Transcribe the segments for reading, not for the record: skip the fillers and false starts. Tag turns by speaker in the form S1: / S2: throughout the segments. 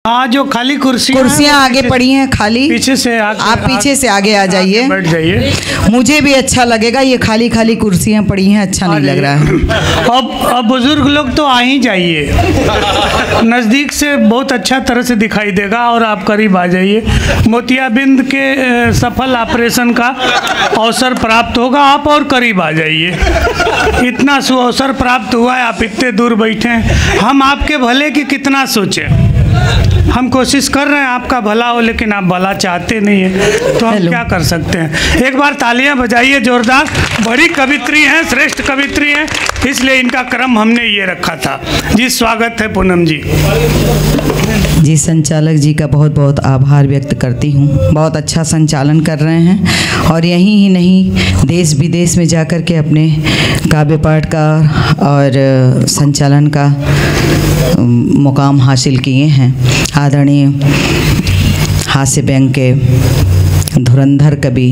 S1: हाँ, जो खाली
S2: कुर्सियाँ आगे पड़ी हैं खाली,
S1: पीछे से
S2: आप पीछे से आगे आ जाइए,
S1: बैठ जाइए।
S2: मुझे भी अच्छा लगेगा। ये खाली खाली कुर्सियाँ पड़ी हैं, अच्छा नहीं लग रहा है।
S1: अब बुजुर्ग लोग तो आ ही जाइए, नज़दीक से बहुत अच्छा तरह से दिखाई देगा और आप करीब आ जाइए। मोतियाबिंद के सफल ऑपरेशन का अवसर प्राप्त होगा, आप और करीब आ जाइए। इतना सुअवसर प्राप्त हुआ है, आप इतने दूर बैठे हैं। हम आपके भले की कितना सोचें, हम कोशिश कर रहे हैं आपका भला हो, लेकिन आप भला चाहते नहीं हैं, तो हम क्या कर सकते हैं। एक बार तालियां बजाइए जोरदार। बड़ी कवित्री हैं, श्रेष्ठ कवित्री हैं, इसलिए इनका क्रम हमने ये रखा था। जी स्वागत है पूनम जी।
S2: जी संचालक जी का बहुत बहुत आभार व्यक्त करती हूँ। बहुत अच्छा संचालन कर रहे हैं और यहीं ही नहीं, देश विदेश में जाकर के अपने काव्य पाठ का और संचालन का मुकाम हासिल किए हैं। आदरणीय हास्य बैंक के धुरंधर कवि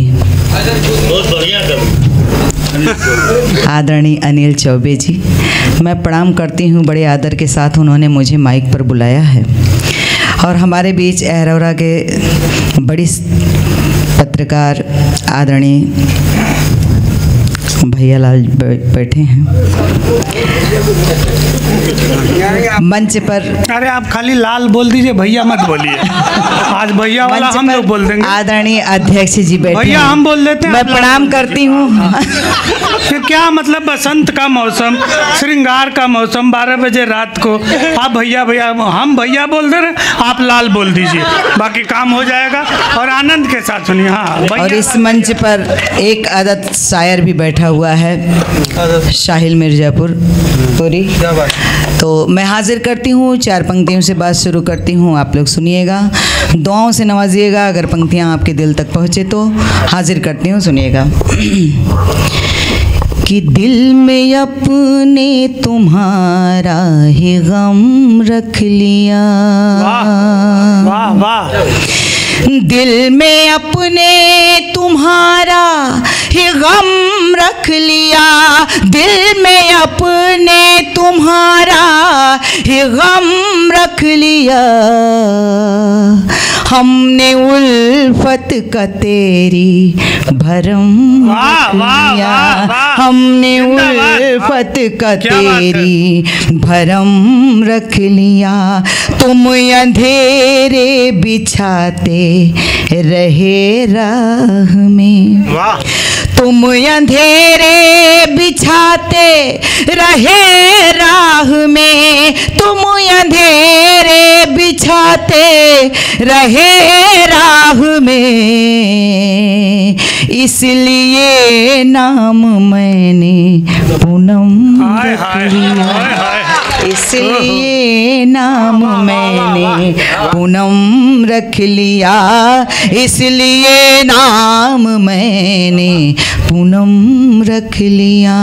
S2: आदरणीय अनिल चौबे जी, मैं प्रणाम करती हूँ। बड़े आदर के साथ उन्होंने मुझे माइक पर बुलाया है और हमारे बीच अहरौरा के बड़ी पत्रकार आदरणीय भैया लाल बैठे हैं मंच पर।
S1: अरे आप खाली लाल बोल दीजिए, भैया मत बोलिए। आज भैया वाला हम लोग बोल देंगे।
S2: आदरणीय अध्यक्ष जी बैठे,
S1: भैया हम बोल देते हैं।
S2: मैं प्रणाम करती हूँ।
S1: क्या मतलब, बसंत का मौसम, श्रृंगार का मौसम, 12 बजे रात को आप भैया भैया, हम भैया बोल दे रहे, आप लाल बोल दीजिए, बाकी काम हो जाएगा। और आनंद के साथ सुनिए। हाँ,
S2: और इस मंच पर एक आदत शायर भी बैठा हुआ है, शाहिल मिर्जापुर पूरी। तो मैं हाजिर करती हूँ, 4 पंक्तियों से बात शुरू करती हूँ, आप लोग सुनिएगा, दुआओं से नवाजिएगा। अगर पंक्तियाँ आपके दिल तक पहुँचे तो हाजिर करती हूँ, सुनिएगा। कि दिल में अपने तुम्हारा ही गम रख लिया।
S1: वाह वाह वाह।
S2: दिल में अपने तुम्हारा ही गम रख लिया, दिल में अपने तुम्हारा ही गम रख लिया। हमने उल्फत का तेरी भरम रख लिया, हमने उल्फत का तेरी भरम रख लिया। तुम अंधेरे बिछाते रहे राह में, तुम अंधेरे बिछाते रहे राह में, तुम अंधेरे बिछाते रहे राह में। इसलिए नाम मैंने पूनम रख लिया, इसलिए नाम मैंने पूनम रख लिया, इसलिए नाम मैंने पूनम रख लिया।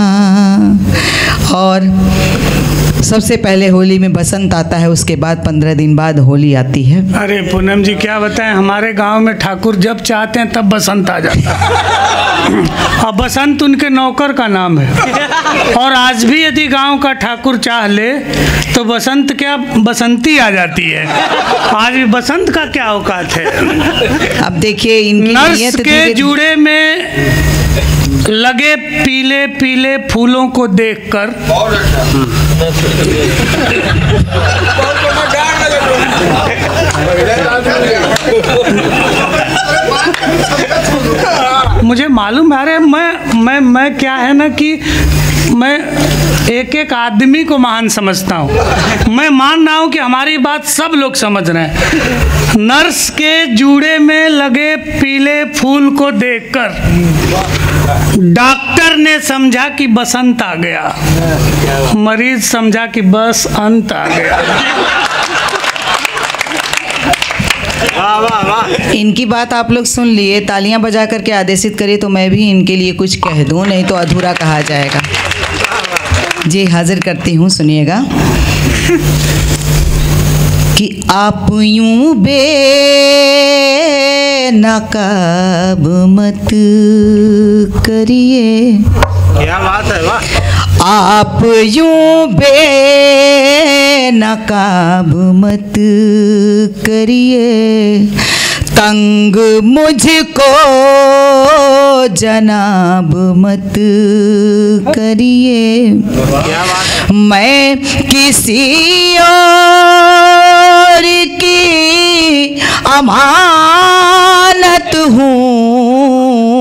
S2: और सबसे पहले होली में बसंत आता है, उसके बाद 15 दिन बाद होली आती है।
S1: अरे पूनम जी क्या बताएं, हमारे गांव में ठाकुर जब चाहते हैं तब बसंत आ जाता है। और बसंत उनके नौकर का नाम है। और आज भी यदि गांव का ठाकुर चाह ले तो बसंत क्या, बसंती आ जाती है। आज भी बसंत का क्या औकात है।
S2: अब देखिए इनकी
S1: नर्स के जूड़े में लगे पीले पीले फूलों को देखकर मुझे मालूम है। अरे मैं क्या है ना कि मैं एक एक आदमी को महान समझता हूँ। मैं मान रहा हूँ कि हमारी बात सब लोग समझ रहे हैं। नर्स के जूड़े में लगे पीले फूल को देखकर डॉक्टर ने समझा कि बसंत आ गया, मरीज समझा कि बस अंत आ गया। वाह वाह वाह।
S2: इनकी बात आप लोग सुन लिए, तालियां बजा करके आदेशित करिए तो मैं भी इनके लिए कुछ कह दूं, नहीं तो अधूरा कहा जाएगा। जी हाजिर करती हूँ, सुनिएगा। कि आप यूं बेनकाब मत करिए,
S1: क्या बात है, वाह।
S2: आप यूं बेनकाब मत करिए, तंग मुझको जनाब मत करिए। मैं किसी और की अमानत हूँ,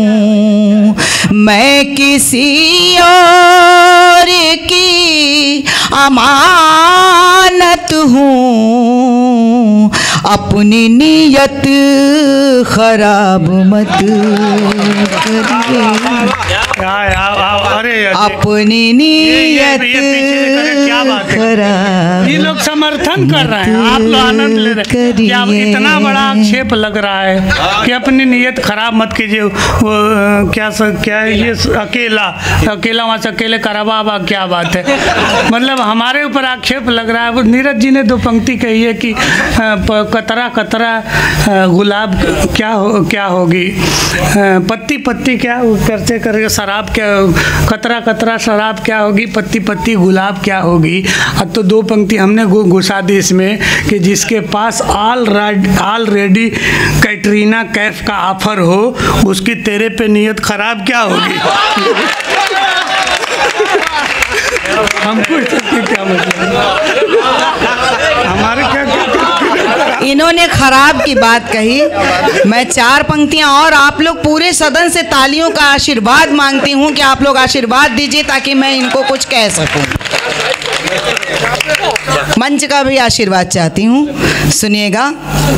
S2: मैं किसी और की अमानत हूँ, अपनी नीयत खराब मत करिए।
S1: अरे
S2: अपनी नीयत खराब।
S1: ये लोग समर्थन कर रहे हैं, आप लोग आनंद ले रहे हैं। क्या इतना बड़ा आक्षेप लग रहा है कि अपनी नीयत खराब मत कीजिए। वो क्या है ये अकेला वहाँ से अकेले कराबा, क्या बात है। मतलब हमारे ऊपर आक्षेप लग रहा है। वो नीरज जी ने दो पंक्ति कही है कि कतरा कतरा गुलाब क्या होगी, पत्ती पत्ती क्या करते करके शराब क्या, कतरा कतरा शराब क्या होगी, पत्ती पत्ती गुलाब क्या होगी। अब तो दो पंक्ति हमने घुसा दी इसमें कि जिसके पास ऑलरेडी कैटरीना कैफ का ऑफर हो, उसकी तेरे पे नीयत खराब क्या होगी। हमको क्या मतलब, हमारे क्या
S2: इन्होंने खराब की बात कही। मैं चार पंक्तियां और आप लोग पूरे सदन से तालियों का आशीर्वाद मांगती हूं कि आप लोग आशीर्वाद दीजिए ताकि मैं इनको कुछ कह सकूं। मंच का भी आशीर्वाद चाहती हूं। सुनिएगा,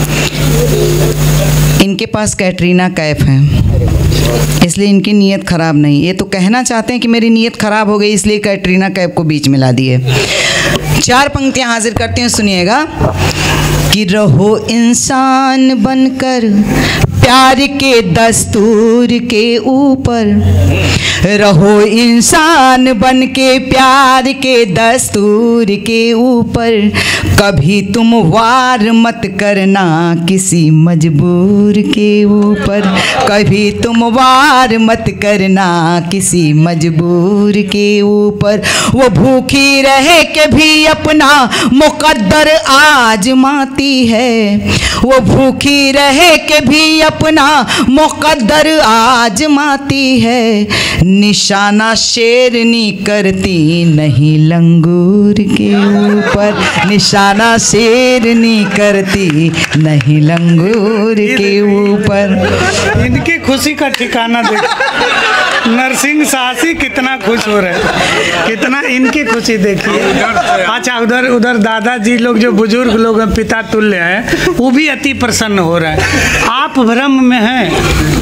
S2: इनके पास कैटरीना कैफ है, इसलिए इनकी नीयत खराब नहीं। ये तो कहना चाहते हैं कि मेरी नीयत खराब हो गई इसलिए कैटरीना कैफ को बीच में ला दिए। चार पंक्तियां हाजिर करती हूँ, सुनिएगा। कि रहो इंसान बनकर प्यार के दस्तूर के ऊपर, रहो इंसान बन के प्यार के दस्तूर के ऊपर, कभी तुम वार मत करना किसी मजबूर के ऊपर, कभी तुम वार मत करना किसी मजबूर के ऊपर। वो भूखी रहे के भी अपना मुकद्दर आजमाती है, वो भूखी रहे के भी अपना मुकद्दर आजमाती है। निशाना शेरनी करती नहीं लंगूर के ऊपर, निशाना शेरनी करती नहीं लंगूर के ऊपर।
S1: इनकी खुशी का ठिकाना देखो, नरसिंह साहसी कितना खुश हो रहे हैं, कितना इनकी खुशी देखिए। अच्छा, उधर दादाजी लोग जो बुजुर्ग लोग हैं, पिता तुल्य हैं, वो भी अति प्रसन्न हो रहे हैं। आप भ्रम में हैं,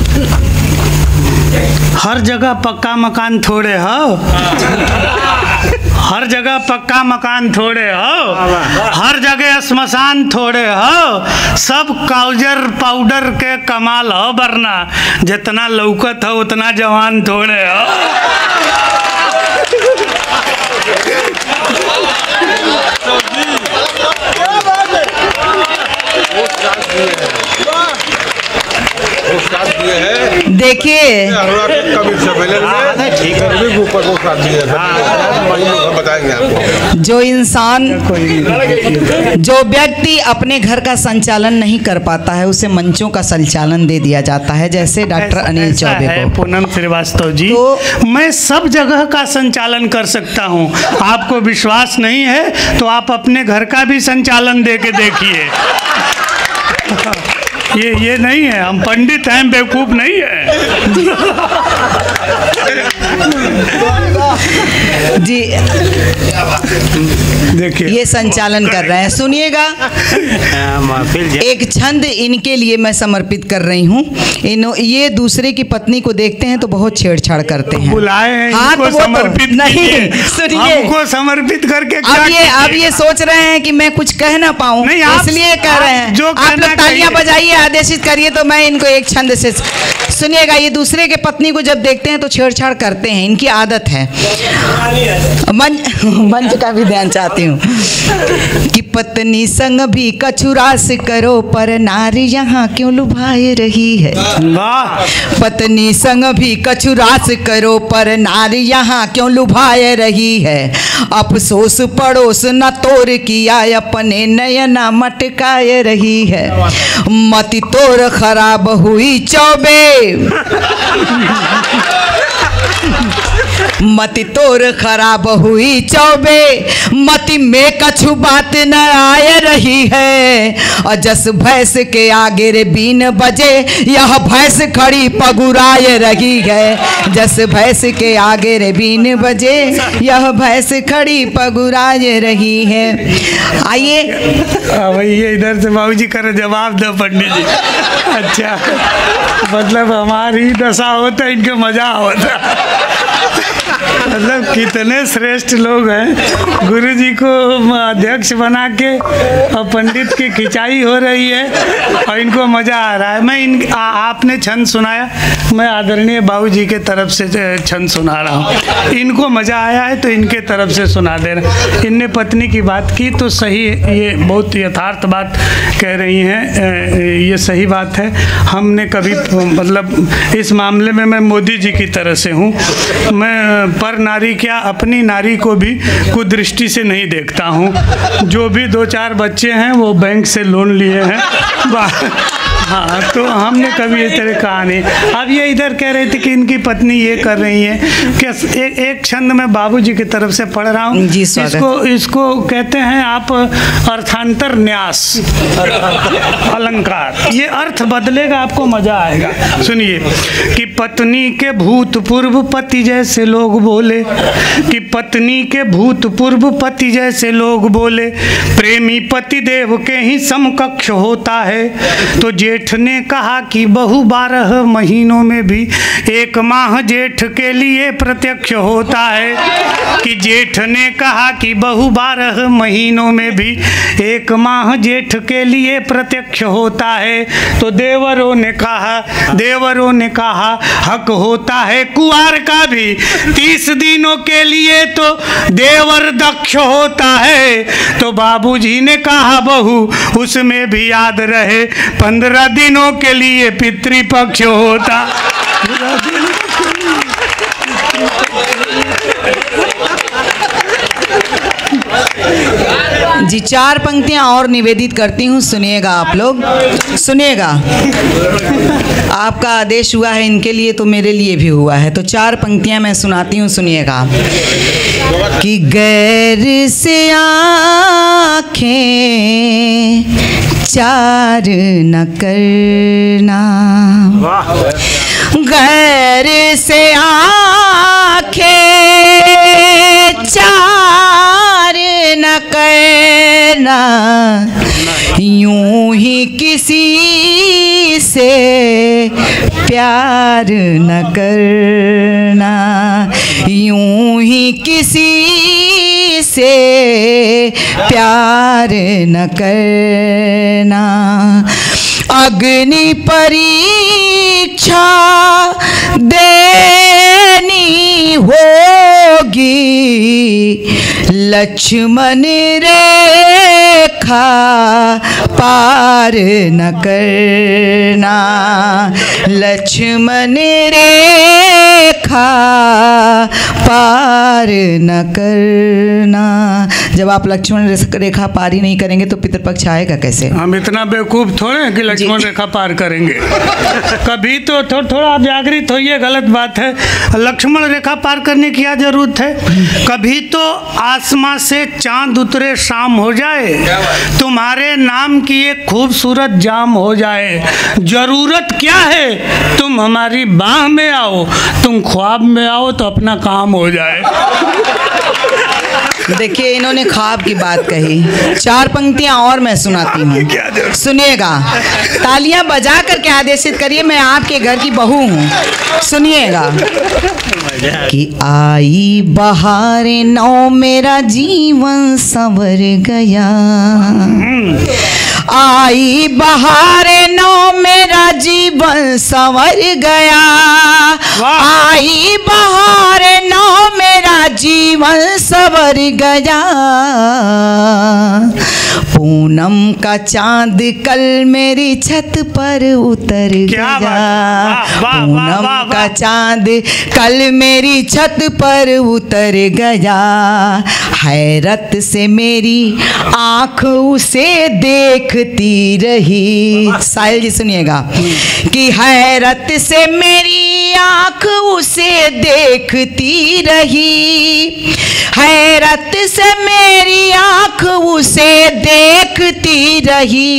S1: हर जगह पक्का मकान थोड़े हो, हर जगह पक्का मकान थोड़े हो, हर जगह श्मशान थोड़े हो, सब काउजर पाउडर के कमाल हो, वरना जितना लौकत हो उतना जवान थोड़े हो।
S2: देखिए, जो इंसान, जो व्यक्ति अपने घर का संचालन नहीं कर पाता है उसे मंचों का संचालन दे दिया जाता है, जैसे डॉक्टर अनिल चौबे को।
S1: पूनम श्रीवास्तव जी, तो मैं सब जगह का संचालन कर सकता हूँ। आपको विश्वास नहीं है तो आप अपने घर का भी संचालन दे के देखिए। ये नहीं है, हम पंडित हैं, बेवकूफ नहीं है
S2: जी। देखिए, ये संचालन कर रहे हैं, सुनिएगा। एक छंद इनके लिए मैं समर्पित कर रही हूँ। ये दूसरे की पत्नी को देखते हैं तो बहुत छेड़छाड़ करते हैं।
S1: बुलाए हैं
S2: इनको समर्पित नहीं, सुनिए,
S1: हमको समर्पित करके
S2: अब ये सोच रहे हैं कि मैं कुछ कह ना पाऊँ, इसलिए कह रहे हैं। आप लोग तालियां बजाइए, आदेशित करिए तो मैं इनको एक छंद से। सुनिएगा, ये दूसरे के पत्नी को जब देखते हैं तो छेड़छाड़ करते हैं, इनकी आदत है। मंच का भी ध्यान चाहती हूँ कि पत्नी संग भी कछुरास करो पर नारी यहाँ क्यों लुभाए रही है।
S1: वाह।
S2: पत्नी संग भी कछुरास करो पर नारी यहाँ क्यों लुभाए रही है। अफसोस पड़ोस न तोड़ किया अपने नयना मटकाए रही है। मति तोर खराब हुई चौबे, मति तोर खराब हुई चौबे, मति में कछु बात न आए रही है। और जस भैंस के आगे रे बीन बजे यह भैंस खड़ी पगुराए रही है। जस भैंस के आगे रे बीन बजे यह भैंस खड़ी पगुराए रही है। आइए
S1: भैया इधर से बाबूजी करे जवाब दो पंडित जी। अच्छा, मतलब हमारी दशा होता है, इनके मजा होता। मतलब कितने श्रेष्ठ लोग हैं। गुरु जी को अध्यक्ष बना के और पंडित की खिंचाई हो रही है और इनको मज़ा आ रहा है। मैं आपने छंद सुनाया, मैं आदरणीय बाबू जी के तरफ से छंद सुना रहा हूँ। इनको मज़ा आया है तो इनके तरफ से सुना दे रहा। इनने पत्नी की बात की तो सही, ये बहुत यथार्थ बात कह रही हैं, ये सही बात है। हमने कभी मतलब इस मामले में मैं मोदी जी की तरह से हूँ। मैं पर नारी क्या अपनी नारी को भी कुदृष्टि से नहीं देखता हूँ। जो भी 2-4 बच्चे हैं वो बैंक से लोन लिए हैं। हाँ, तो हमने कभी इस तरह कहा नहीं। अब ये इधर कह रहे थे कि इनकी पत्नी ये कर रही है कि एक छंद में बाबूजी की तरफ से पढ़ रहा हूँ। इसको कहते हैं आप अर्थांतर न्यास अलंकार। ये अर्थ बदलेगा, आपको मजा आएगा। सुनिए कि पत्नी के भूतपूर्व पति जैसे लोग बोले, कि पत्नी के भूतपूर्व पति जैसे लोग बोले, प्रेमी पति देव के ही समकक्ष होता है। तो जेठ ने कहा कि बहू 12 महीनों में भी 1 माह जेठ के लिए प्रत्यक्ष होता है। कि जेठ ने कहा कि बहू 12 महीनों में भी 1 माह जेठ के लिए प्रत्यक्ष होता है। तो देवरों ने कहा हक होता है कुंवार का भी 30 दिनों के लिए तो देवर दक्ष होता है। तो बाबूजी ने कहा बहू उसमें भी याद रहे 15 दिनों के लिए पितृपक्ष होता।
S2: जी 4 पंक्तियां और निवेदित करती हूँ, सुनिएगा आप लोग, सुनिएगा। आपका आदेश हुआ है इनके लिए तो मेरे लिए भी हुआ है। तो 4 पंक्तियां मैं सुनाती हूँ, सुनिएगा। कि गैर से आँखें 4 न करना, गैर से आँखें 4 न करना, यूं ही किसी से प्यार न करना, यूं ही किसी से प्यार न करना। अग्नि परीक्षा देनी होगी, लक्ष्मण रेखा पार न करना, लक्ष्मण रेखा पार न करना। जब आप लक्ष्मण रेखा पार ही नहीं करेंगे तो पितृपक्ष आएगा कैसे?
S1: हम इतना बेवकूफ़ थोड़े हैं कि लक्ष्मण रेखा पार करेंगे। कभी तो थोड़ा आप जागृत होइए, गलत बात है। लक्ष्मण रेखा पार करने की क्या जरूरत है? कभी तो आसमां से चांद उतरे शाम हो जाए, तुम्हारे नाम की एक खूबसूरत जाम हो जाए। जरूरत क्या है? तुम हमारी बाह में आओ, तुम ख्वाब में आओ तो अपना काम हो जाए।
S2: देखिए इन्होंने ख्वाब की बात कही। 4 पंक्तियां और मैं सुनाती हूँ, सुनिएगा। तालियां बजा करके आदेशित करिए, मैं आपके घर की बहू हूँ, सुनिएगा। कि आई बहार नौ मेरा जीवन संवर गया, आई बहार नौ मेरा जीवन संवर गया, आई बहार नौ मेरा जीवन सवर गया। पूनम का चांद कल मेरी छत पर उतर गया। पूनम का चांद कल मेरी छत पर उतर गया। हैरत से मेरी आँख उसे देखती रही। साहिल जी सुनिएगा कि हैरत से मेरी आँख उसे देखती रही। हैरत से मेरी आँख उसे देखती रही।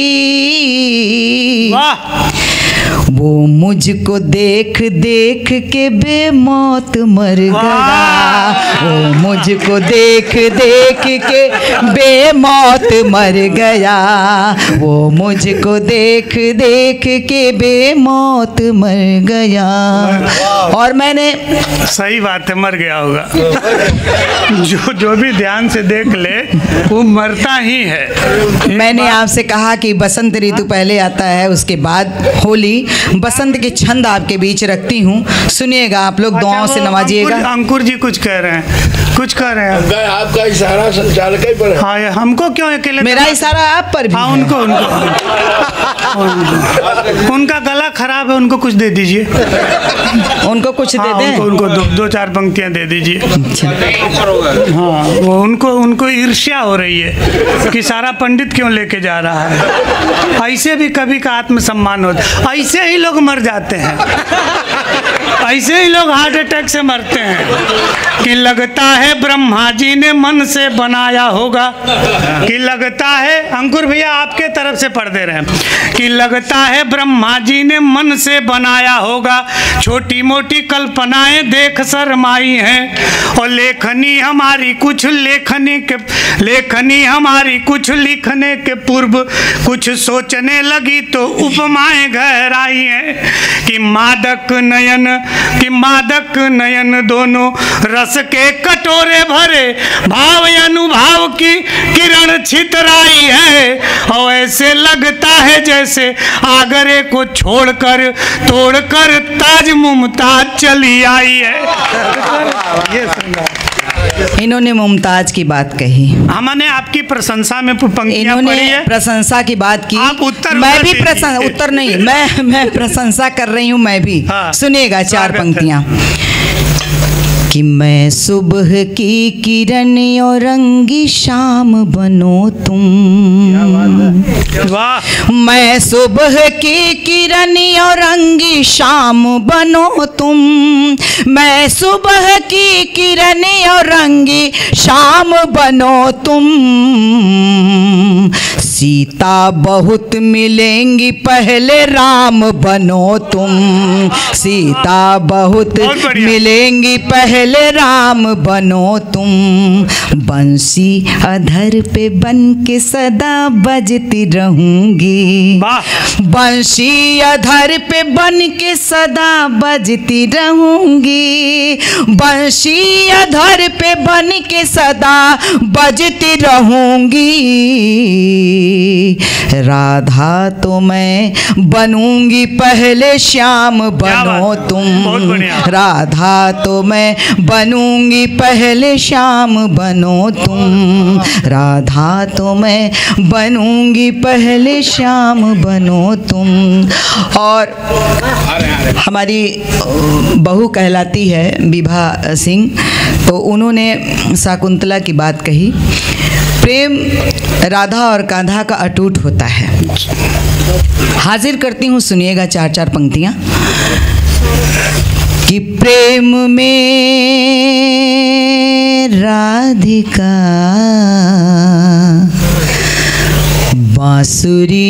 S2: वो मुझको देख देख के बेमौत मर गया। वो मुझको देख देख के बेमौत मर गया। वो मुझको देख देख के बेमौत मर गया। और मैंने
S1: सही बात है, मर गया होगा। जो भी ध्यान से देख ले वो मरता ही है।
S2: मैंने आपसे कहा कि बसंत ऋतु पहले आता है, उसके बाद होली। बसंत के छंद आपके बीच रखती हूँ, सुनिएगा आप लोग, दुआओं से नवाजिएगा।
S1: अंकुर जी कुछ कह रहे हैं, कुछ कह रहे हैं।
S3: आपका इशारा संचालक ही पर है।
S1: हाँ, हमको क्यों अकेले?
S2: मेरा इशारा आप पर भी।
S1: हाँ, उनको उनका गला खराब है, उनको कुछ दे दीजिए।
S2: उनको कुछ दे दें?
S1: उनको दो चार पंक्तियां दे दीजिए। हाँ, वो उनको ईर्ष्या हो रही है कि सारा पंडित क्यों लेके जा रहा है। ऐसे भी कभी का आत्मसम्मान होता, ऐसे ही लोग मर जाते हैं। ऐसे ही लोग हार्ट अटैक से मरते हैं कि लगता है ब्रह्मा जी ने मन से बनाया होगा। कि लगता है, अंकुर भैया आपके तरफ से पढ़ दे रहे हैं, कि लगता है ब्रह्मा जी ने मन से बनाया होगा। छोटी मोटी कल्पनाएं देख शर्माई हैं। और लेखनी हमारी कुछ लिखने के पूर्व कुछ सोचने लगी तो उपमाएं गहराई हैं। कि मादक नयन दोनों रस के कटोरे भरे, भाव अनुभाव की किरण छितराई है। और ऐसे लगता है जैसे आगरे को छोड़कर तोड़कर ताज मुमताज चली आई है।
S2: इन्होंने मुमताज की बात कही,
S1: हमने आपकी प्रशंसा में पंक्तियां पढ़ी है।
S2: प्रशंसा की बात की।
S1: आप उत्तर
S2: मैं भी उत्तर नहीं, मैं प्रशंसा कर रही हूँ मैं भी।
S1: हाँ,
S2: सुनिएगा चार पंक्तियां। कि मैं सुबह की किरण और रंगी शाम बनो तुम।
S1: वाह।
S2: मैं सुबह की किरण और रंगी शाम बनो तुम। मैं सुबह की किरण और रंगी शाम बनो तुम। सीता बहुत मिलेंगी पहले राम बनो तुम। सीता बहुत मिलेंगी पहले राम बनो तुम। बंसी अधर पे बन के सदा बजती रहूंगी। बंसी अधर पे बन के सदा बजती रहूंगी। बंसी अधर पे बन के सदा बजती रहूंगी। राधा तो मैं बनूंगी पहले श्याम बनो तुम। राधा तो मैं बनूंगी पहले श्याम बनो तुम। राधा तो मैं बनूंगी पहले श्याम बनो तुम। और हमारी बहू कहलाती है विभा सिंह, तो उन्होंने शाकुंतला की बात कही। प्रेम राधा और कान्हा का अटूट होता है। हाजिर करती हूँ, सुनिएगा चार चार पंक्तियाँ। कि प्रेम में राधिका बांसुरी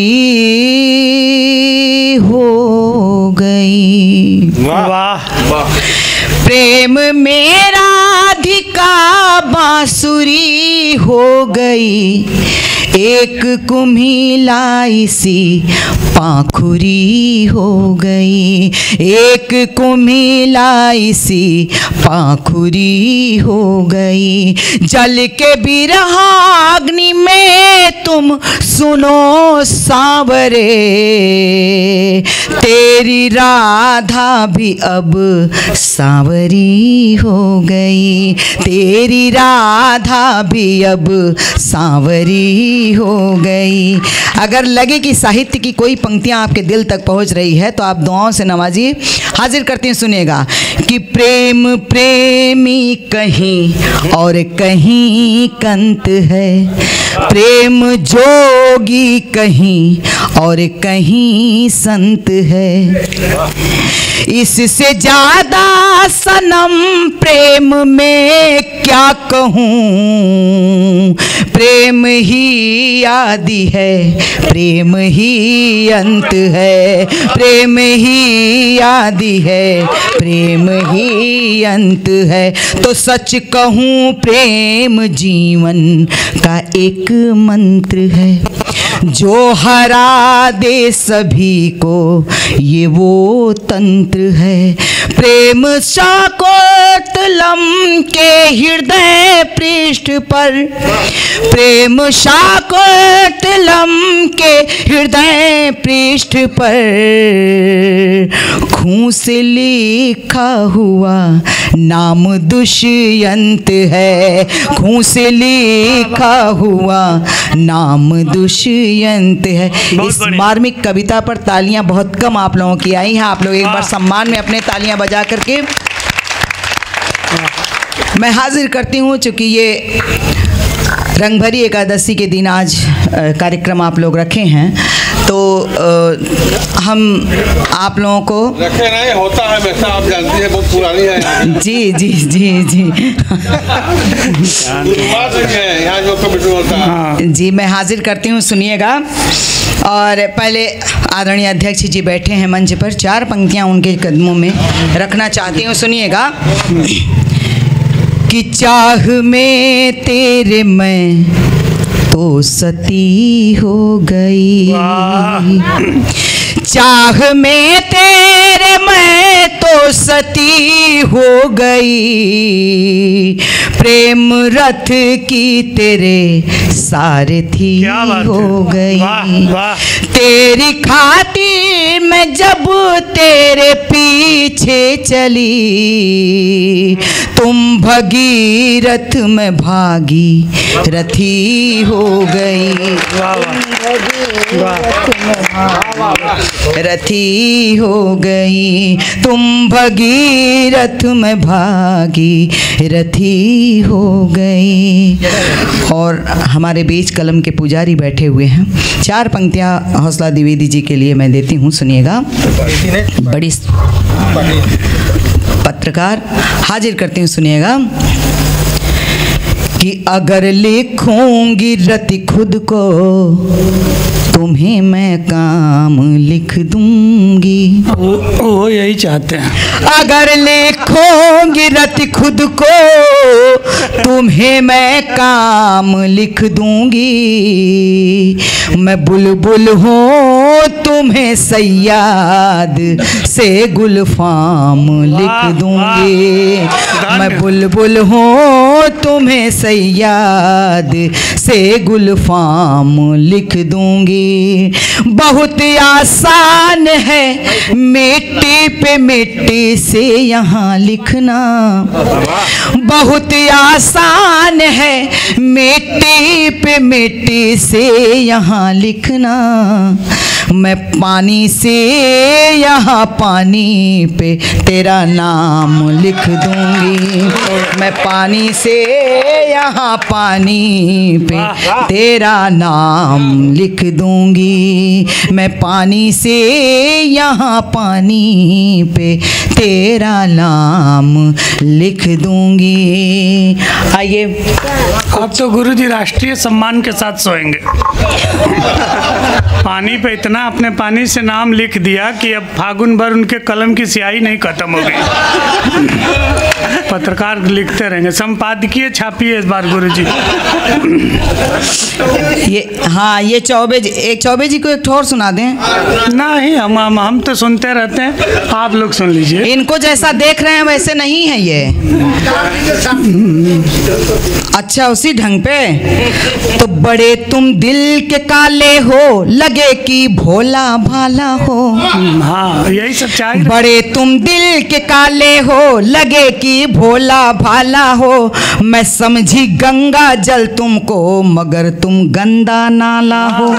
S2: हो गई।
S1: वाह।
S2: प्रेम में राधिका बांसुरी हो गई। एक कुम्हिलाई सी पाखुरी हो गई, एक को मिलाई सी पाखुरी हो गई। जल के बिरहाग्नि में तुम सुनो सांवरे, तेरी राधा भी अब सांवरी हो गई, तेरी राधा भी अब सांवरी हो गई। अगर लगे कि साहित्य की कोई पंक्तियां आपके दिल तक पहुंच रही है तो आप दुआओं से नवाजिए। हाजिर करते हैं, सुनिएगा कि प्रेम प्रेमी कहीं और कहीं कंत है, प्रेम जोगी कहीं और कहीं संत है। इससे ज्यादा सनम प्रेम में क्या कहूँ, प्रेम ही आदि है, प्रेम ही अंत है, प्रेम ही आदि है, प्रेम ही अंत है। तो सच कहूँ प्रेम जीवन का एक मंत्र है, जो हरा दे सभी को ये वो तंत्र है। प्रेम शाकुंतलम के हृदय पृष्ठ पर, प्रेम शाकुंतलम के हृदय पृष्ठ पर खून से लिखा हुआ नाम दुष्यंत है, खून से लिखा हुआ नाम दुष्यंत है। इस मार्मिक कविता पर तालियां बहुत कम आप लोगों की आई हैं। आप लोग एक बार सम्मान में अपने तालियां बजा करके मैं हाजिर करती हूँ। चूँकि ये रंगभरी एकादशी के दिन आज कार्यक्रम आप लोग रखे हैं, तो हम आप लोगों को
S4: रखे नहीं होता है वैसा, आप जानती हैं, बहुत पुरानी है।
S2: जी जी जी जी
S4: यहाँ जो कमिटी होता है।
S2: जी मैं हाजिर करती हूँ, सुनिएगा। और पहले आदरणीय अध्यक्ष जी बैठे हैं मंच पर, 4 पंक्तियाँ उनके कदमों में रखना चाहती हूँ, सुनिएगा। कि चाह में तेरे मैं तो सती हो गई, चाह में तेरे मैं तो सती हो गई, प्रेम रथ की तेरे सारथी हो गई। तेरी खातिर मैं जब तेरे पीछे चली, तुम भगीरथ में भागी रथी हो गई, रथी हो गई, तुम भगीरथ में भागी रथी हो गई। और हमारे बीच कलम के पुजारी बैठे हुए हैं। 4 पंक्तियां हौसला द्विवेदी जी के लिए मैं देती हूँ, सुनिएगा। बड़ी पत्रकार हाजिर करती हूँ, सुनिएगा। कि अगर लिखूंगी रति खुद को, तुम्हें मैं काम लिख दूंगी।
S1: वो यही चाहते हैं।
S2: अगर लिखूंगी रति खुद को, तुम्हें मैं काम लिख दूंगी। मैं बुलबुल हूँ तुम्हें सैयाद से गुलफाम लिख दूंगी। मैं बुलबुल हूँ तुम्हें सैयाद से गुलफाम लिख दूंगी। बहुत आसान है मिट्टी पे मिट्टी से यहाँ लिखना, बहुत आसान है मिट्टी पे मिट्टी से यहाँ लिखना। मैं पानी से यहाँ पानी पे तेरा नाम लिख दूंगी। मैं पानी से यहाँ पानी पे तेरा नाम लिख दूंगी। मैं पानी से यहाँ पानी पे तेरा नाम लिख दूंगी। आइए,
S1: अब तो गुरुजी राष्ट्रीय सम्मान के साथ सोएंगे। पानी पे इतना इतना अपने पानी से नाम लिख दिया कि अब फागुन भर उनके कलम की स्याही नहीं खत्म हो गई। पत्रकार लिखते रहेंगे, संपादकीय छापिए इस बार गुरुजी।
S2: ये चौबे जी, एक चौबे जी को एक ठोर सुना दें।
S1: नहीं, हम तो सुनते रहते हैं, आप लोग सुन लीजिए।
S2: इनको जैसा देख रहे हैं वैसे नहीं है ये। अच्छा, उसी ढंग पे। तो बड़े तुम दिल के काले हो, लगे कि भोला भाला हो।
S1: हाँ, यही सब चाहिए।
S2: बड़े तुम दिल के काले हो, लगे कि भोला भाला हो। मैं समझी गंगा जल तुमको, मगर तुम गंदा नाला हो।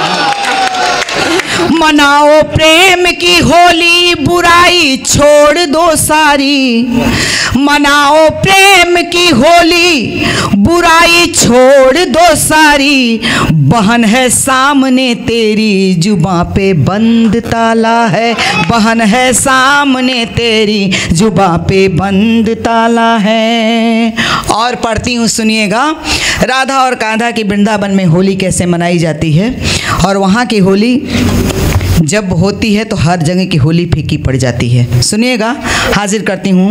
S2: मनाओ प्रेम की होली, बुराई छोड़ दो सारी। मनाओ प्रेम की होली, बुराई छोड़ दो सारी। बहन है सामने तेरी, जुबां पे बंद ताला है। बहन है सामने तेरी, जुबां पे बंद ताला है। और पढ़ती हूँ, सुनिएगा। राधा और कान्हा की वृंदावन में होली कैसे मनाई जाती है। और वहाँ की होली जब होती है तो हर जगह की होली फीकी पड़ जाती है। सुनिएगा, हाजिर करती हूँ।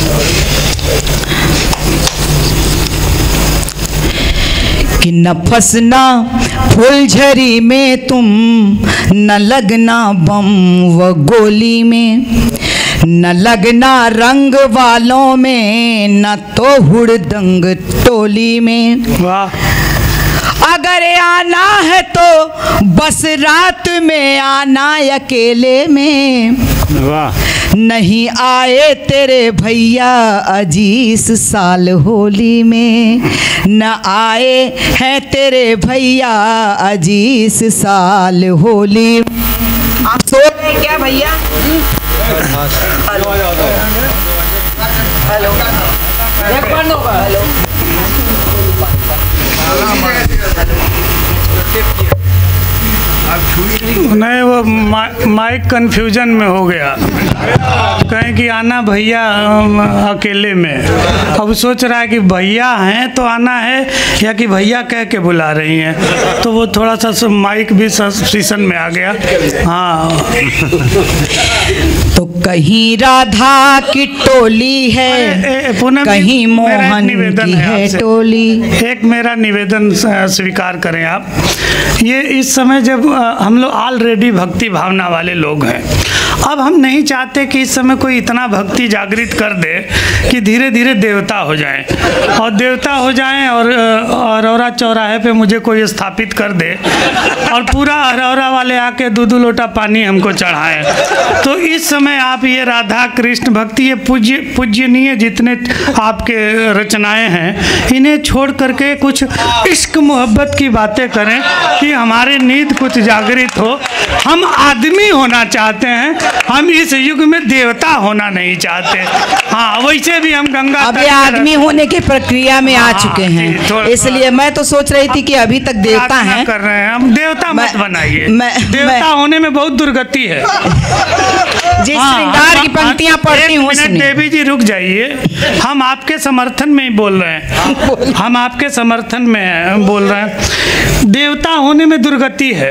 S2: कि न फंसना फुलझड़ी में तुम, न लगना बम व गोली में, न लगना रंग वालों में, न तो हुड़दंग टोली में।
S1: वाह।
S2: अगर आना है तो बस रात में आना, अकेले में।
S1: वाह।
S2: नहीं आए तेरे भैया अजीस साल होली में। न आए हैं तेरे भैया अजीस साल होली। आप सो रहे हैं क्या भैया? Hello, hello.
S1: नहीं, वो माइक कंफ्यूजन में हो गया। कहें कि आना भैया अकेले में। अब सोच रहा है कि भैया हैं तो आना है या कि भैया कह के बुला रही हैं, तो वो थोड़ा सा माइक भी सस्पेंशन में आ गया। हाँ।
S2: तो कहीं राधा की टोली है, कहीं मोहन की है टोली।
S1: एक मेरा निवेदन स्वीकार करें आप। ये इस समय जब हम लोग ऑलरेडी भक्ति भावना वाले लोग हैं, अब हम नहीं चाहते कि इस समय कोई इतना भक्ति जागृत कर दे कि धीरे धीरे देवता हो जाएं, और देवता हो जाएं और अरौरा चौराहे पे मुझे कोई स्थापित कर दे और पूरा अरौरा वाले आके दूध लोटा पानी हमको चढ़ाएं। तो इस समय आप ये राधा कृष्ण भक्ति, ये पूज्यनीय जितने आपके रचनाएं हैं, इन्हें छोड़ करके कुछ इश्क मोहब्बत की बातें करें कि हमारे नींद कुछ जागृत हो। हम आदमी होना चाहते हैं, हम इस युग में देवता होना नहीं चाहते। हाँ, वैसे भी हम गंगा
S2: अभी आदमी होने की प्रक्रिया में आ चुके हैं, इसलिए मैं तो सोच रही थी कि अभी तक देवता हैं
S1: कर रहे हैं हम। देवता मत बनाइए, देवता होने में बहुत दुर्गति है।
S2: जिस श्रृंगार की पंक्तियां पढ़ती हूँ,
S1: देवी जी रुक जाइए, हम आपके समर्थन में ही बोल रहे हैं। हम आपके समर्थन में बोल रहे हैं। देवता होने में दुर्गति है।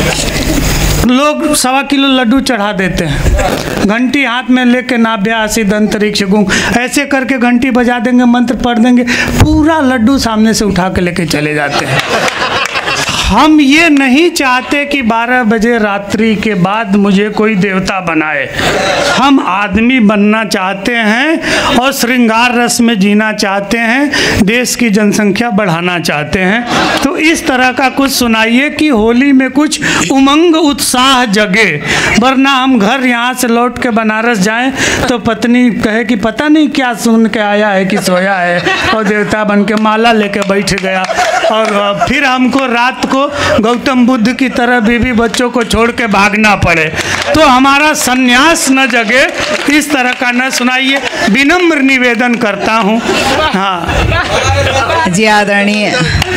S1: लोग 1.25 किलो लड्डू चढ़ा देते हैं, घंटी हाथ में लेके नाभ्यासिद अंतरिक्ष गुंग ऐसे करके घंटी बजा देंगे, मंत्र पढ़ देंगे, पूरा लड्डू सामने से उठा के लेके चले जाते हैं। हम ये नहीं चाहते कि 12 बजे रात्रि के बाद मुझे कोई देवता बनाए। हम आदमी बनना चाहते हैं और श्रृंगार रस में जीना चाहते हैं, देश की जनसंख्या बढ़ाना चाहते हैं। तो इस तरह का कुछ सुनाइए कि होली में कुछ उमंग उत्साह जगे, वरना हम घर यहाँ से लौट के बनारस जाएं तो पत्नी कहे कि पता नहीं क्या सुन के आया है कि सोया है, और देवता बन के माला लेके बैठ गया, और फिर हमको रात को गौतम बुद्ध की तरह बीवी बच्चों को छोड़ के भागना पड़े। तो हमारा संन्यास न जगे, इस तरह का न सुनाइए, विनम्र निवेदन करता हूँ। हाँ
S2: जी, आदरणीय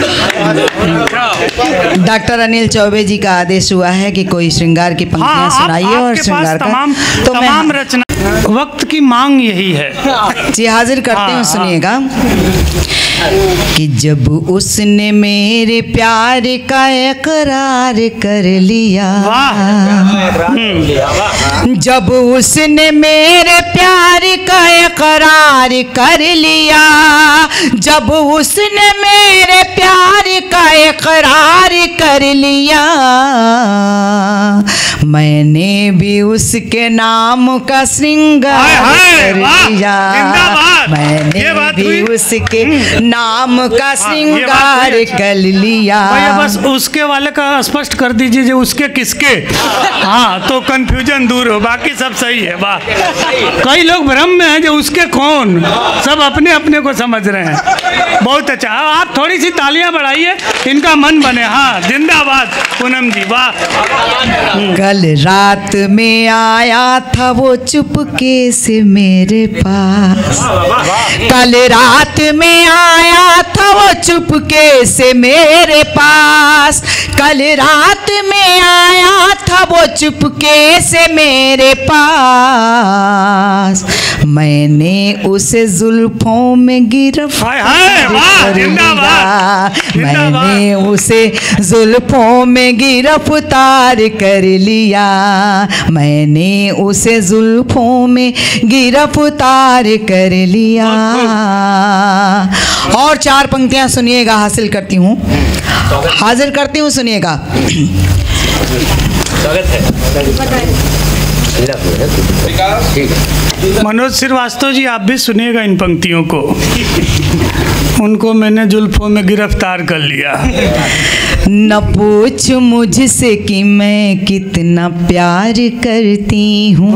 S2: डॉक्टर अनिल चौबे जी का आदेश हुआ है कि कोई श्रृंगार की पंक्तियां सुनाइए और श्रृंगार का
S1: तमाम रचना वक्त की मांग यही है।
S2: जी हाजिर करती हूँ, सुनिएगा कि जब उसने मेरे प्यार का इकरार कर लिया, जब उसने मेरे प्यार का इकरार कर लिया, जब उसने मेरे प्यार का इकरार कर लिया, मैंने भी उसके नाम का श्रृंगार कर लिया, मैंने भी उसके नाम का श्रृंगार कर लिया।
S1: भैया बस उसके वाले का स्पष्ट कर दीजिए, जो उसके किसके, हाँ तो कंफ्यूजन दूर हो, बाकी सब सही है। वाह, कई लोग भ्रम में हैं जो उसके कौन, सब अपने अपने को समझ रहे हैं। बहुत अच्छा, आप थोड़ी सी तालियां बढ़ाइए, इनका मन बने। हाँ जिंदाबाद पूनम जी, वाह।
S2: कल रात में आया था वो चुपके से मेरे पास, कल रात में आया था वो चुपके से मेरे पास, कल रात में आया था वो चुपके से मेरे पास, मैंने उसे जुल्फों में गिरफ्तार कर लिया, मैंने उसे जुल्फों में गिरफ्तार कर लिया, मैंने उसे जुल्फों में गिरफ्तार कर लिया। और 4 पंक्तियां सुनिएगा, हासिल करती हूँ, हाजिर करती हूँ, सुनिएगा।
S1: मनोज श्रीवास्तव जी, आप भी सुनिएगा इन पंक्तियों को। उनको मैंने जुल्फों में गिरफ्तार कर लिया।
S2: न पूछ मुझसे कि मैं कितना प्यार करती हूँ,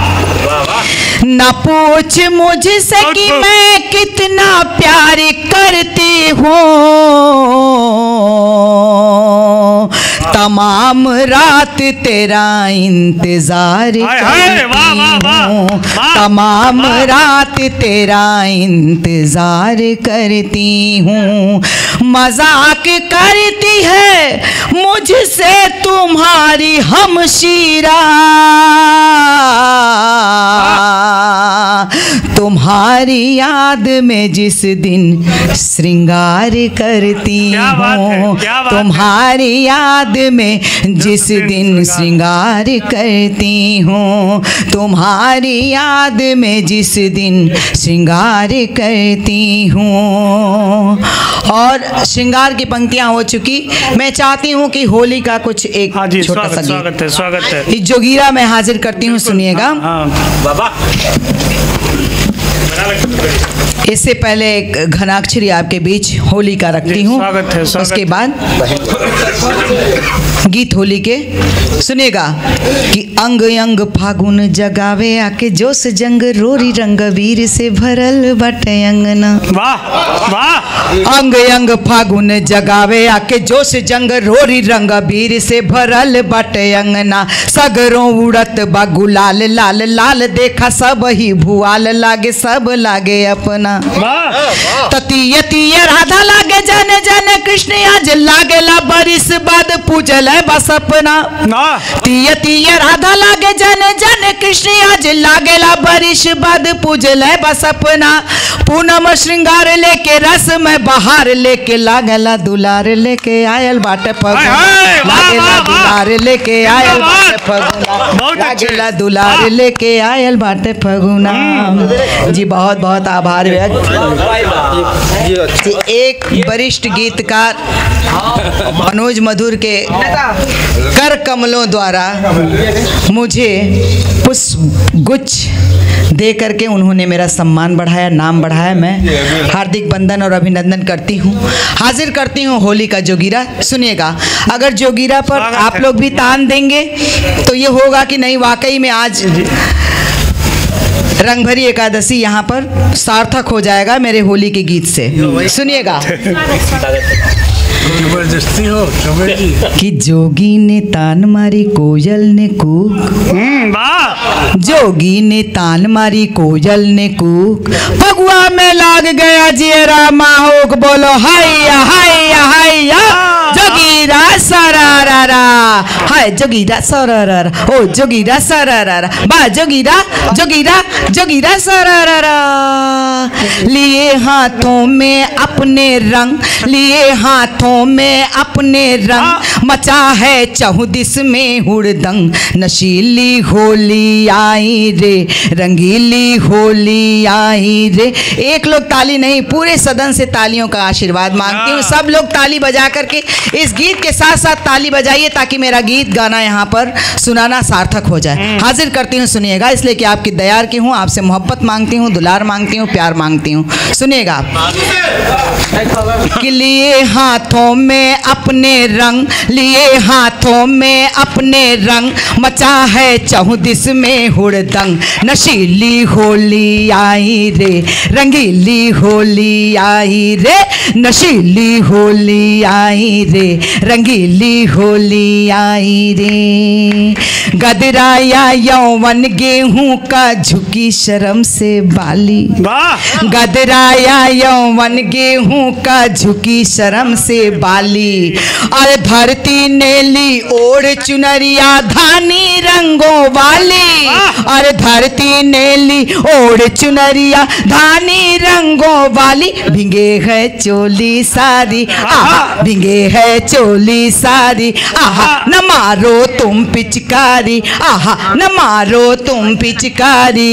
S2: न पूछ मुझसे कि मैं कितना प्यार करती हूँ, तमाम रात तेरा इंतजार करती हूँ, तमाम रात तेरा इंतजार करती हूँ, मजाक करती है मुझसे तुम्हारी हमशीरा, तुम्हारी याद में जिस दिन श्रृंगार करती हूँ, तुम्हारी याद में जिस दिन श्रृंगार करती हूँ, तुम्हारी याद में जिस दिन श्रृंगार करती हूँ। और श्रृंगार की पंक्तियाँ हो चुकी, मैं चाहती हूँ कि होली का कुछ एक छोटा सा
S1: स्वागत है, स्वागत है।
S2: इस जोगीरा मैं हाजिर करती हूँ, सुनिएगा। इससे पहले एक घनाक्षरी आपके बीच होली का रखती हूँ, उसके बाद गीत होली के सुनेगा कि अंग अंग फागुन जगावे आके जोश जंग रोरी रंग वीर से भरल बटे अंगना।
S1: वाह वाह।
S2: अंग अंग फागुन जगावे आके जोश जंग रोरी रंग वीर से भरल बटे अंगना, सगरों उड़त बा गुलाल लाल लाल, देखा सब ही भुआल लागे सब लागे अपना। ततीय तीय राधा लागे जन जन कृष्ण आज लागेला बरिस बाद पूजल बस अपना। तीय तीय राधा लागे जन जन कृष्ण आज लागेला बरिस बाद पूजल बस अपना। पूनम श्रृंगार लेके रस में बहार लेके लागेला दुलार लेके आयल बाटे फगुना, लागेला दुलार लेके आयल बाटे फगुना, लागेला दुलार लेके आयल बाटे फगुना। जी बहुत बहुत आभार व्यक्त। एक वरिष्ठ गीतकार मनोज मधुर के कर कमलों द्वारा मुझे पुष्प गुच्छ दे करके उन्होंने मेरा सम्मान बढ़ाया, नाम बढ़ाया। मैं हार्दिक वंदन और अभिनंदन करती हूँ। हाजिर करती हूँ होली का जोगीरा, सुनिएगा। अगर जोगीरा पर आप लोग भी तान देंगे तो ये होगा कि नहीं वाकई में आज रंगभरी एकादशी यहाँ पर सार्थक हो जाएगा मेरे होली के गीत से। सुनिएगा।
S3: जबरदस्ती हो कबीर जी।
S2: कि जोगी ने तान मारी कोयल ने कूक,
S1: वाह।
S2: जोगी ने तान मारी कोयल ने कूक, फगुआ में लाग गया जियरा माहोक, बोलो हैया हैया हैया जोगीरा सरारा, हाय जोगीरा सरारा, ओ जोगीरा सरारा, बा जोगीरा जोगीरा जोगीरा सरारा। लिए हाथों में अपने रंग, लिए हाथों में अपने रंग, मचा है चहुदिस में हुड़दंग, नशीली होली आई रे, रंगीली होली आई रे। एक लोग ताली नहीं, पूरे सदन से तालियों का आशीर्वाद मांगती हूँ। सब लोग ताली बजा करके इस गीत के साथ साथ ताली बजाइए ताकि मेरा गीत गाना यहाँ पर सुनाना सार्थक हो जाए। हाजिर करती हूँ, सुनिएगा, इसलिए कि आपकी दयार की हूँ, आपसे मोहब्बत मांगती हूँ, दुलार मांगती हूँ, प्यार मांगती हूँ। सुनिएगा। कि लिए हाथों में अपने रंग, लिए हाथों में अपने रंग, मचा है चहुदिस में हुड़दंग, नशीली होली आई रे, रंगीली होली आई रे, नशीली होली आई रे, रंगीली होली आई रे। गदराया यौवन गेहूं का झुकी शर्म से बाली,
S1: वाह।
S2: गदराया यौवन गेहूं का झुकी शर्म से बाली, और धरती ने ली ओढ़ चुनरिया धानी रंगों वाली, और धरती ने ली ओढ़ चुनरिया धानी रंगों वाली, भिंगे है चोली सारी, आहा भिंगे है चोली सारी, आहा न मारो तुम पिचकारी, आहा न मारो तुम पिचकारी।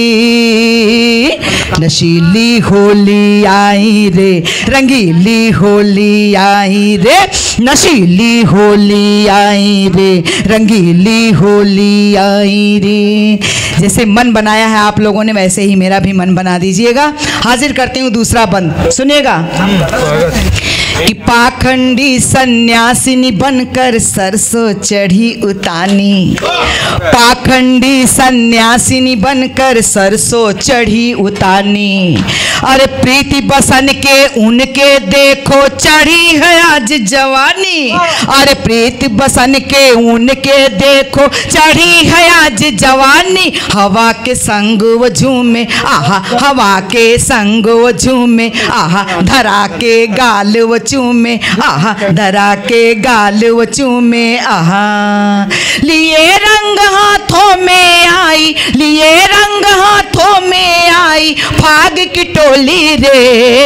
S2: नशीली होली आई रे, रंगीली होली आई रे, नशीली होली आई रे, रंगीली होली आई रे। जैसे मन बनाया है आप लोगों ने, वैसे ही मेरा भी मन बना दीजिएगा। हाजिर करती हूँ दूसरा बंद, सुनिएगा। कि पाखंडी सन्यासिनी बनकर सरसों चढ़ी उतानी, पाखंडी सन्यासिनी बनकर सरसों चढ़ी उतानी, अरे प्रीति बसन के उनके देखो चढ़ी है आज जवानी, अरे प्रीति बसन के उनके देखो चढ़ी है आज जवानी। हवा के संग वो झूमे, आहा हवा के संग वो झूमे, आहा धरा के गाल वो चूमे, आहा धरा के गाल वो चूमे, आहा लिए रंग हाथों में आई, लिए रंग हाथों में आई, फाग की टोली रे,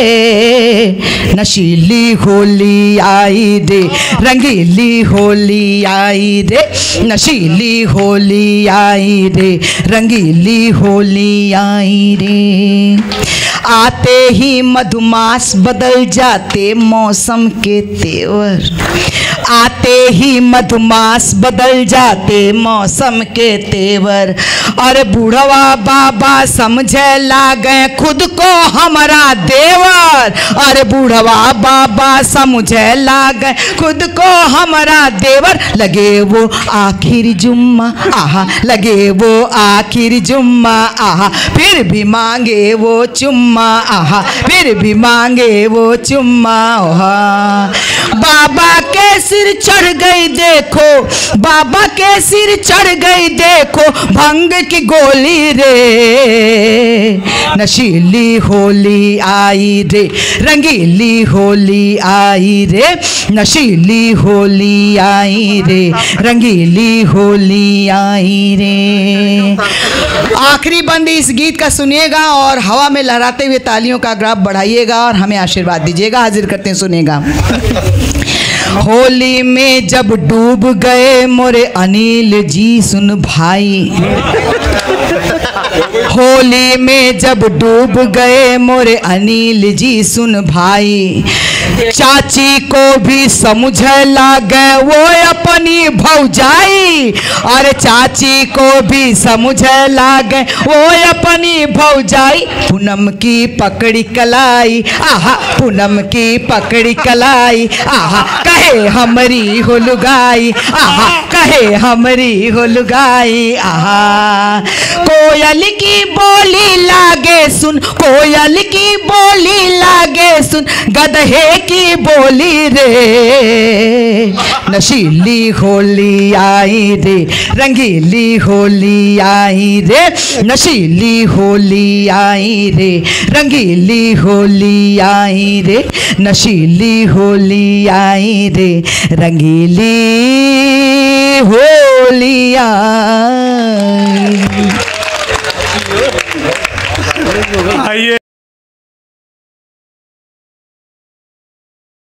S2: नशीली होली आई रे, रंगीली होली आई रे, नशीली होली आई रे, रंगीली होली आई रे। आते ही मधुमास बदल जाते मौसम के तेवर, आते ही मधुमास बदल जाते मौसम के तेवर, और बूढ़वा बाबा समझे लागे खुद को हमारा देवर, और बूढ़वा बाबा समझे लागे खुद को हमारा देवर। लगे वो आखिर जुम्मा, आहा लगे वो आखिर जुम्मा, आहा फिर भी मांगे वो चुम्मा, आहा फिर भी मांगे वो चुम्मा। आहा बाबा के सिर चढ़ गई देखो, बाबा के सिर चढ़ गई देखो, भंग की गोली रे, नशीली होली आई रे, रंगीली होली आई रे, नशीली होली आई रे, रंगीली होली आई रे। आखिरी बंदी इस गीत का सुनिएगा और हवा में लहराते हुए तालियों का ग्राफ बढ़ाइएगा और हमें आशीर्वाद दीजिएगा। हाजिर करते हैं, सुनिएगा। होली में जब डूब गए मोरे अनिल जी सुन भाई, होली में जब डूब गए मोरे अनिल जी सुन भाई, चाची को भी समझ लागे वो अपनी भौजाई, अरे चाची को भी समझ लागे वो अपनी भौजाई। पूनम की पकड़ी कलाई, आहा पूनम की पकड़ी कलाई, आहा कहे हमरी हो लुगाई, आहा कहे हमरी हो लुगाई। आहा कोयल की बोली लागे सुन, कोयल की बोली लागे सुन, गधे की बोली रे। नशीली होली आई रे, रंगीली होली आई रे, नशीली होली आई रे, रंगीली होली आई रे, नशीली होली आई रे, रंगीली होली आई।